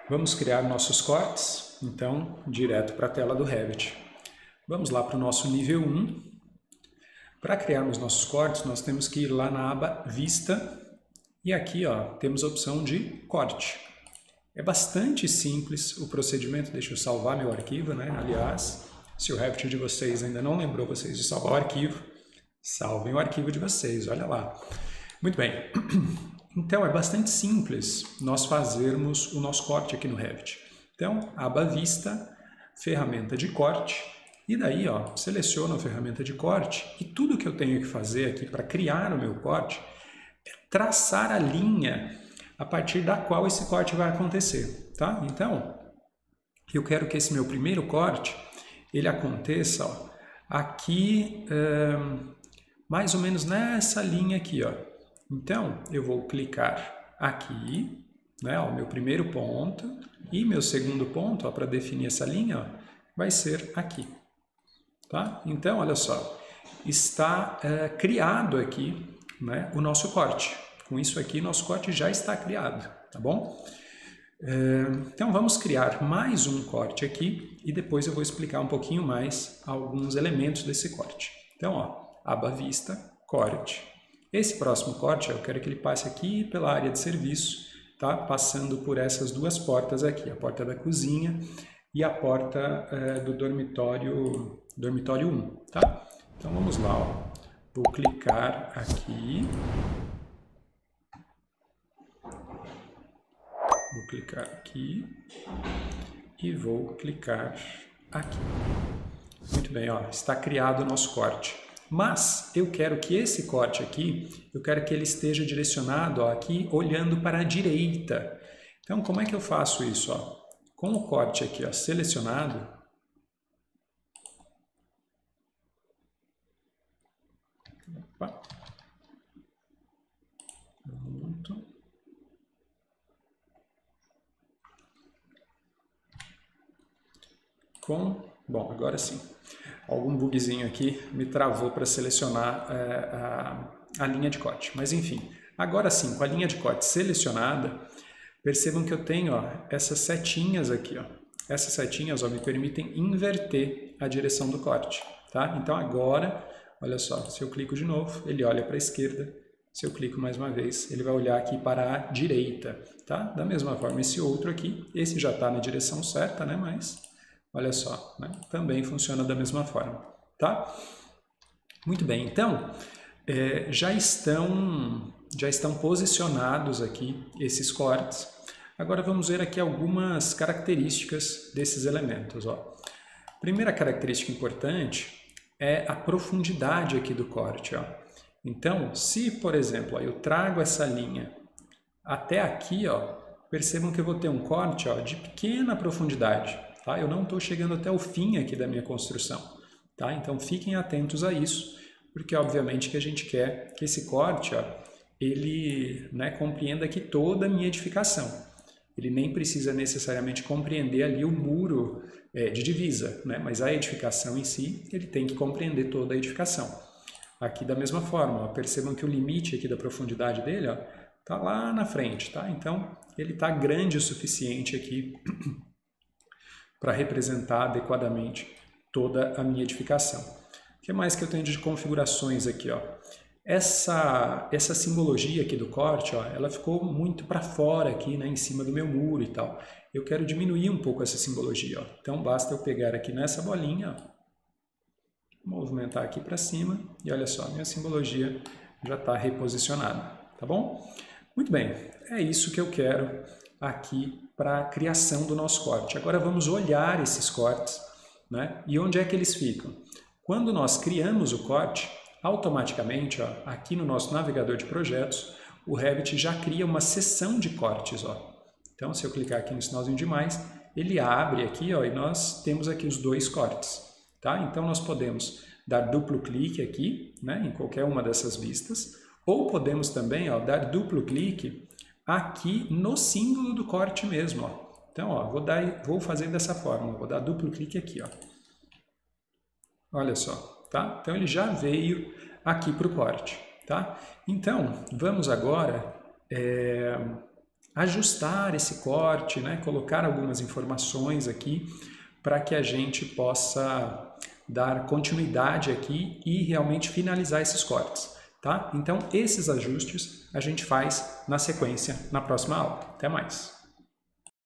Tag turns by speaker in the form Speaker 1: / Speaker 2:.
Speaker 1: Vamos criar nossos cortes, então, direto para a tela do Revit. Vamos lá para o nosso nível 1. Para criarmos nossos cortes, nós temos que ir lá na aba Vista e aqui temos a opção de corte. É bastante simples o procedimento, deixa eu salvar meu arquivo, né? Aliás, se o Revit de vocês ainda não lembrou vocês de salvar o arquivo, salvem o arquivo de vocês, olha lá. Muito bem. Então, é bastante simples nós fazermos o nosso corte aqui no Revit. Então, aba Vista, ferramenta de corte, e daí, seleciono a ferramenta de corte, e tudo que eu tenho que fazer aqui para criar o meu corte é traçar a linha a partir da qual esse corte vai acontecer, tá? Então, eu quero que esse meu primeiro corte, ele aconteça aqui, mais ou menos nessa linha aqui, Então, eu vou clicar aqui, né, o meu primeiro ponto, e meu segundo ponto, para definir essa linha, vai ser aqui, tá? Então, olha só, está criado aqui, né, o nosso corte. Com isso aqui, nosso corte já está criado, tá bom? Então, vamos criar mais um corte aqui, e depois eu vou explicar um pouquinho mais alguns elementos desse corte. Então, aba Vista, corte. Esse próximo corte, eu quero que ele passe aqui pela área de serviço, tá? Passando por essas duas portas aqui, a porta da cozinha e a porta do dormitório 1, tá? Então vamos lá, vou clicar aqui, e vou clicar aqui. Muito bem, está criado o nosso corte. Mas eu quero que esse corte aqui, eu quero que ele esteja direcionado aqui, olhando para a direita. Então, como é que eu faço isso? Com o corte aqui selecionado, pronto. Bom, agora sim. Algum bugzinho aqui me travou para selecionar a linha de corte. Mas enfim, agora sim, com a linha de corte selecionada, percebam que eu tenho essas setinhas aqui. Essas setinhas me permitem inverter a direção do corte. Tá? Então agora, olha só, se eu clico de novo, ele olha para a esquerda. Se eu clico mais uma vez, ele vai olhar aqui para a direita. Tá? Da mesma forma, esse outro aqui, esse já está na direção certa, né? Mas olha só, né? Também funciona da mesma forma, tá? Muito bem, então, já estão posicionados aqui esses cortes. Agora vamos ver aqui algumas características desses elementos. Primeira característica importante é a profundidade aqui do corte. Então, se, por exemplo, eu trago essa linha até aqui, percebam que eu vou ter um corte de pequena profundidade. Tá? Eu não estou chegando até o fim aqui da minha construção. Tá? Então fiquem atentos a isso, porque obviamente que a gente quer que esse corte ele compreenda aqui toda a minha edificação. Ele nem precisa necessariamente compreender ali o muro de divisa, né? Mas a edificação em si, ele tem que compreender toda a edificação. Aqui da mesma forma, percebam que o limite aqui da profundidade dele está lá na frente. Tá? Então ele está grande o suficiente aqui para representar adequadamente toda a minha edificação. O que mais que eu tenho de configurações aqui? Essa simbologia aqui do corte, ela ficou muito para fora aqui, né, em cima do meu muro e tal. Eu quero diminuir um pouco essa simbologia. Então basta eu pegar aqui nessa bolinha, movimentar aqui para cima e olha só, minha simbologia já está reposicionada, tá bom? Muito bem, é isso que eu quero aqui para a criação do nosso corte. Agora vamos olhar esses cortes, né? E onde é que eles ficam? Quando nós criamos o corte, automaticamente, aqui no nosso navegador de projetos, o Revit já cria uma seção de cortes. Então, se eu clicar aqui no sinalzinho de mais, ele abre aqui e nós temos aqui os dois cortes. Tá? Então, nós podemos dar duplo clique aqui, né, em qualquer uma dessas vistas, ou podemos também dar duplo clique aqui no símbolo do corte mesmo. Então, vou fazer dessa forma, vou dar duplo clique aqui. Olha só, tá? Então ele já veio aqui para o corte, tá? Então, vamos agora ajustar esse corte, né? Colocar algumas informações aqui para que a gente possa dar continuidade aqui e realmente finalizar esses cortes, tá? Então, esses ajustes a gente faz na sequência na próxima aula. Até mais!